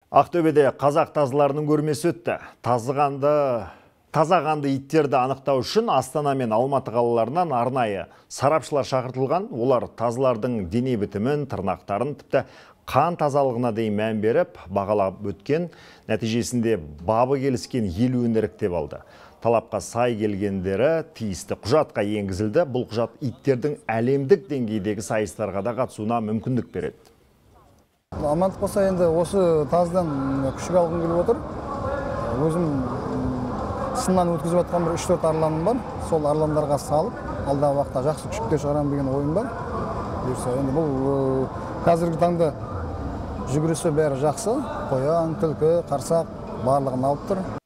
Ақтөбеде қазақ тазыларының көрмесі өтті. Таза қанды иттерді анықтау үшін Астана мен Алматы қалаларынан арнайы сарапшылар шақыртылған. Олар тазылардың дене бітімін, тырнақтарын, тіпті қан тазалығына дейін мән беріп, бағалап өткен. Нәтижесінде бабы келіскен 50-ін іріктеп алды. Талапқа сай келгендері тиісті құжатқа енгізілді. Бұл құжат иттердің әлемдік деңгейдегі сайыстарға да қатысуына мүмкіндік береді. Амандық болса, енді осы таздан күшік алғым келіп отыр. Өзім сыннан өткізіп жатқан бір 3-4 арланым бар. Сол арландарға салып, алдағы уақытта жақсы күшіктер шығарамын деген ойым бар. Енді бұл қазіргі таңда жүгірісі бәрі жақсы. Қоян, түлкі, қарсақ барлығын алып тұр.